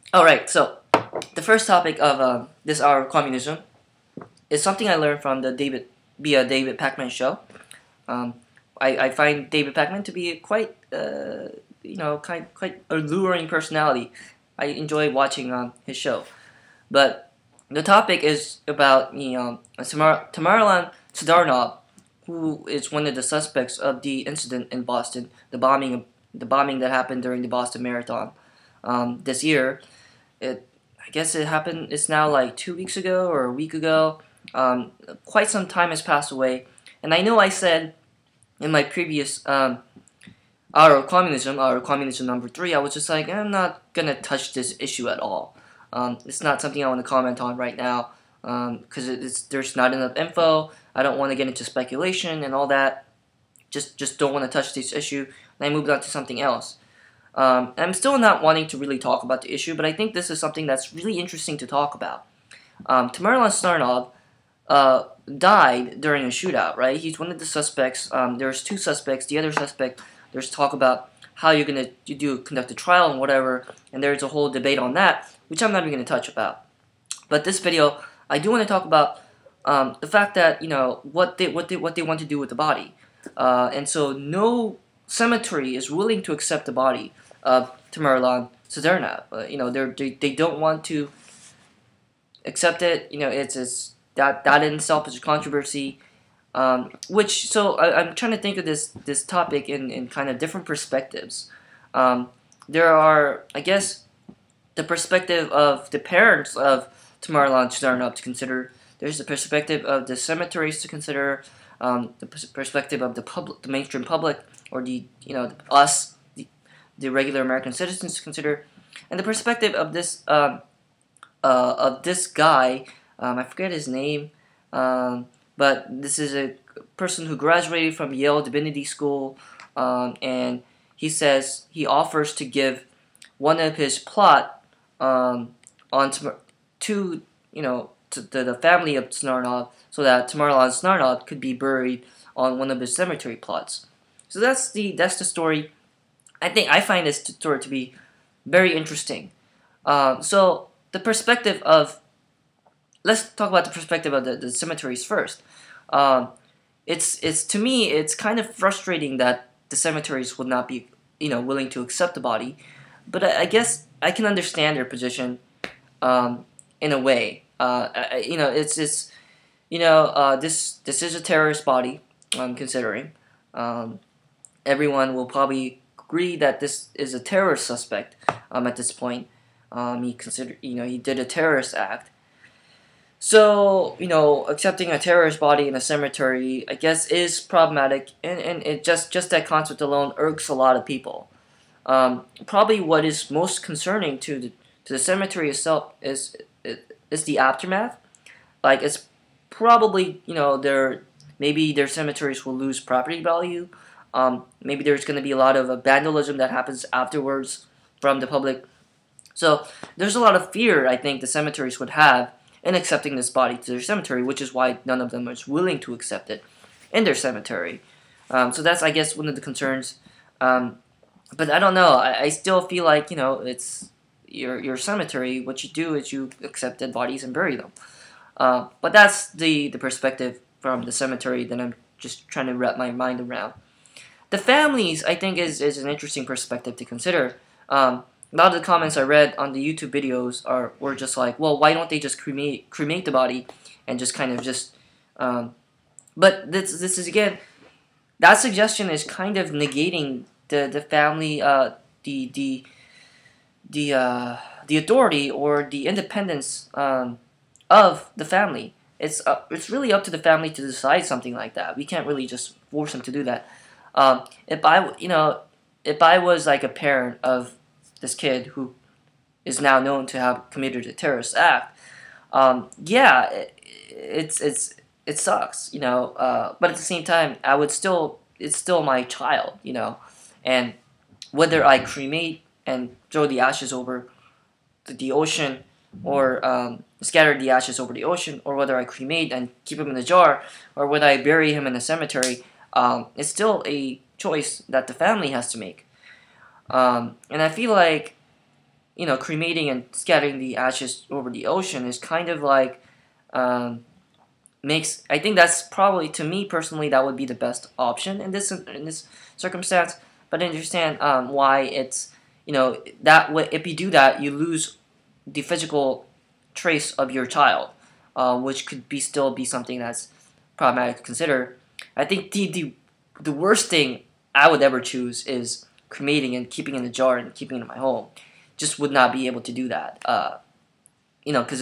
Alright, so the first topic of this hour of communism is something I learned from the David Pakman Show. Um, I find David Pakman to be quite quite alluring personality. I enjoy watching his show. But the topic is about Tamerlan Tsarnaev, who is one of the suspects of the incident in Boston, the bombing that happened during the Boston Marathon this year. I guess it happened. It's now like 2 weeks ago or a week ago. Quite some time has passed away, and I know I said in my previous hour of communism number 3, I was just like, I'm not gonna touch this issue at all. It's not something I want to comment on right now because there's not enough info. I don't want to get into speculation and all that. Just don't want to touch this issue. And I moved on to something else. I'm still not wanting to really talk about the issue, but I think this is something that's really interesting to talk about. Tamerlan Tsarnaev died during a shootout, right? He's one of the suspects. There's 2 suspects. The other suspect, there's talk about how you're going to conduct a trial and whatever, and there's a whole debate on that, which I'm not even going to touch about. But this video, I do want to talk about the fact that, what they want to do with the body. And so no cemetery is willing to accept the body of Tamerlan Tsarnaev. They don't want to accept it. It's that in itself is a controversy. I'm trying to think of this topic in kind of different perspectives. There are, I guess, the perspective of the parents of Tamerlan Tsarnaev to consider. There's the perspective of the cemeteries to consider. The perspective of the mainstream public, or us, the regular American citizens to consider, and the perspective of this guy. I forget his name, but this is a person who graduated from Yale Divinity School, and he says he offers to give one of his plot to the family of Tsarnaev, so that Tamerlan Tsarnaev could be buried on one of his cemetery plots. So that's the story. I find this story to be very interesting. So the perspective of let's talk about the perspective of the cemeteries first. It's to me it's kind of frustrating that the cemeteries would not be willing to accept the body, but I guess I can understand their position in a way. This is a terrorist body. I'm considering. Everyone will probably agree that this is a terrorist suspect. At this point, he did a terrorist act. So accepting a terrorist body in a cemetery, I guess, is problematic, and it just that concept alone irks a lot of people. Probably what is most concerning to the cemetery itself is the aftermath. Like, it's probably, maybe their cemeteries will lose property value. Maybe there's going to be a lot of vandalism that happens afterwards from the public. So there's a lot of fear, I think, the cemeteries would have in accepting this body to their cemetery, which is why none of them is willing to accept it in their cemetery. So that's, I guess, one of the concerns. But I don't know. I still feel like, it's your cemetery. What you do is you accept dead bodies and bury them. But that's the perspective from the cemetery that I'm just trying to wrap my mind around. The families, I think, is an interesting perspective to consider. A lot of the comments I read on the YouTube videos were just like, well, why don't they just cremate the body and just kind of just... but this is, again, that suggestion is kind of negating the family, the authority or the independence of the family. It's really up to the family to decide something like that. We can't really just force them to do that. If I was like a parent of this kid who is now known to have committed a terrorist act, yeah, it sucks, but at the same time, it's still my child, and whether I cremate and throw the ashes over the ocean, or scatter the ashes over the ocean, or whether I cremate and keep him in a jar, or whether I bury him in a cemetery, it's still a choice that the family has to make. And I feel like cremating and scattering the ashes over the ocean is kind of like I think that's probably, to me personally, that would be the best option in this circumstance. But I understand why it's that way. If you do that, you lose the physical trace of your child, which could still be something that's problematic to consider. I think the worst thing I would ever choose is cremating and keeping in a jar and keeping it in my home. Just would not be able to do that. Because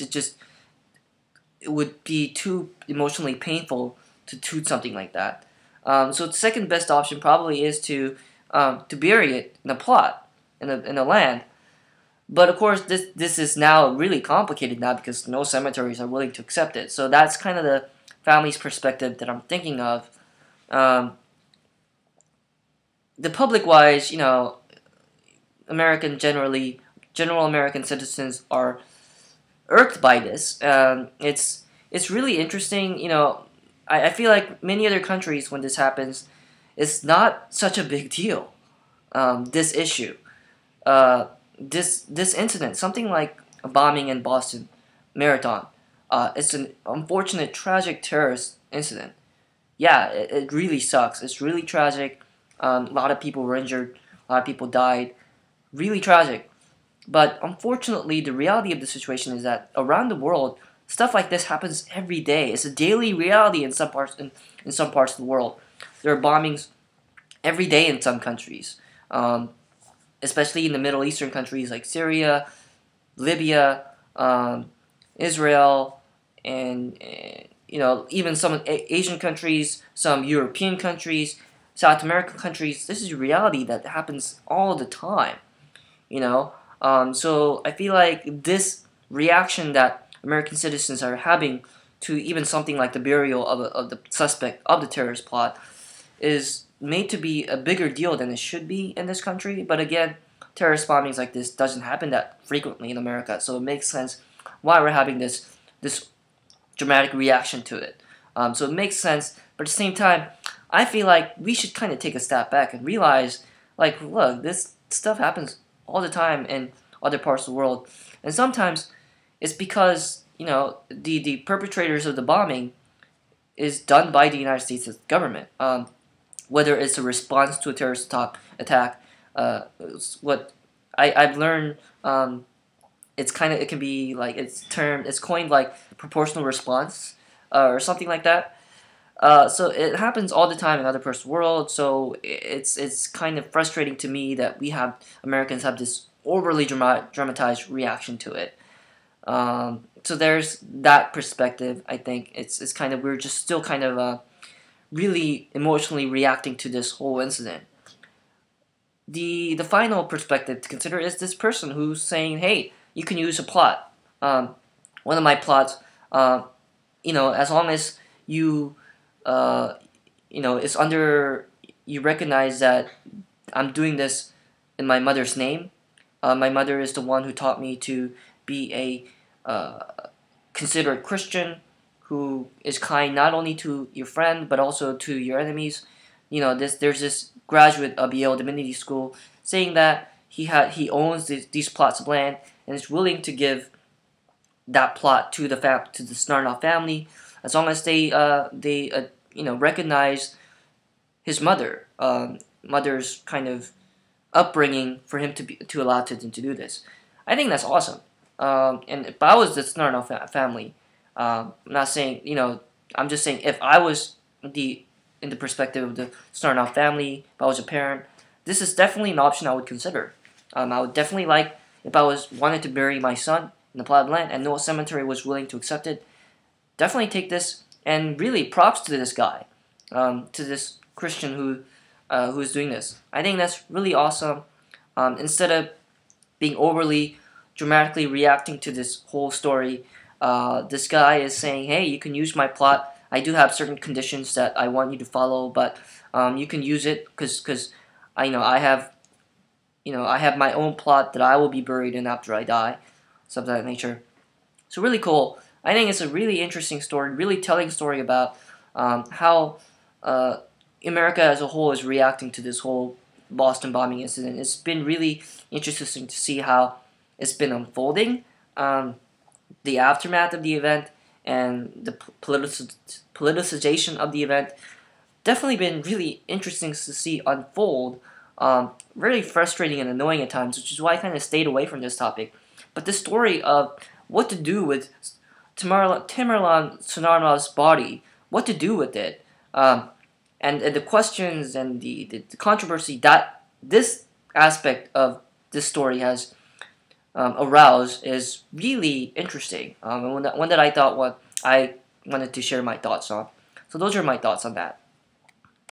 it would be too emotionally painful to do something like that. So the second best option probably is to bury it in a plot in a land. But of course, this is now really complicated now because no cemeteries are willing to accept it. So that's kind of the family's perspective that I'm thinking of. The public-wise, general American citizens are irked by this. It's really interesting. I feel like many other countries, when this happens, it's not such a big deal. This issue, this incident, something like a bombing in Boston Marathon. It's an unfortunate, tragic terrorist incident. Yeah, it really sucks. It's really tragic. A lot of people were injured. A lot of people died. Really tragic. But unfortunately, the reality of the situation is that around the world, stuff like this happens every day. It's a daily reality in some parts in some parts of the world. There are bombings every day in some countries, especially in the Middle Eastern countries like Syria, Libya, Israel, and even some Asian countries, some European countries, South American countries. This is a reality that happens all the time. So I feel like this reaction that American citizens are having to even something like the burial of the suspect of the terrorist plot is made to be a bigger deal than it should be in this country. But again, terrorist bombings like this doesn't happen that frequently in America, so it makes sense why we're having this dramatic reaction to it. So it makes sense, but at the same time, I feel like we should kind of take a step back and realize, like, look, this stuff happens all the time in other parts of the world, and sometimes it's because the perpetrators of the bombing is done by the United States government. Whether it's a response to a terrorist attack, what I've learned, it can be like it's coined like proportional response or something like that. So it happens all the time in other parts of the world. So it's kind of frustrating to me that Americans have this overly dramatized reaction to it. So there's that perspective. I think it's kind of, we're just still kind of really emotionally reacting to this whole incident. The final perspective to consider is this person who's saying, hey, you can use a plot. One of my plots, as long as you it's under, you recognize that I'm doing this in my mother's name. My mother is the one who taught me to be a considerate Christian who is kind not only to your friend but also to your enemies. There's this graduate of Yale Divinity School saying that he owns these plots of land and is willing to give that plot to the Tsarnaev family as long as they recognize his mother's kind of upbringing for him to allow them to do this. I think that's awesome. And if I was the Tsarnaev family, I'm not saying, I'm just saying if I was in the perspective of the Tsarnaev family, if I was a parent, this is definitely an option I would consider. I would definitely like, if I wanted to bury my son in the plot of land and no cemetery was willing to accept it, definitely take this, and really props to this guy, to this Christian who's doing this. I think that's really awesome. Instead of being overly dramatically reacting to this whole story, this guy is saying, hey, you can use my plot. I do have certain conditions that I want you to follow, but you can use it because I have my own plot that I will be buried in after I die, something of that nature. So really cool. I think it's a really interesting story, really telling story about how America as a whole is reacting to this whole Boston bombing incident. It's been really interesting to see how it's been unfolding, the aftermath of the event, and the politicization of the event, definitely been really interesting to see unfold. Really frustrating and annoying at times, which is why I kind of stayed away from this topic. But the story of what to do with Tamerlan Tsarnaev's body, what to do with it, and the questions and the controversy that this aspect of this story has aroused is really interesting. And one that I thought I wanted to share my thoughts on. So those are my thoughts on that.